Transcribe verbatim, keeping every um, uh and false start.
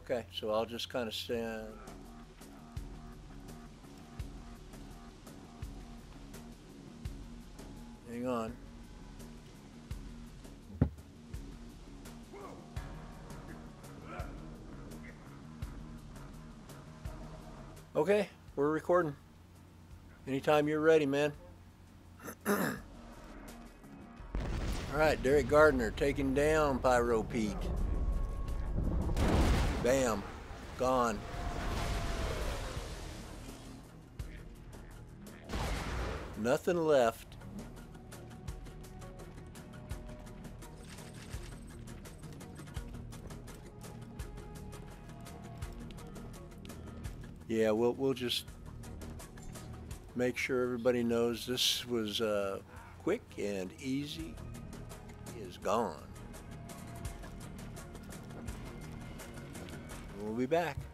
Okay, so I'll just kind of stand. Hang on. Okay, we're recording. Anytime you're ready, man. All right, Derek Gardner taking down Pyro Pete. Bam, gone. Nothing left. Yeah, we'll we'll just make sure everybody knows this was uh, quick and easy. He is gone. We'll be back.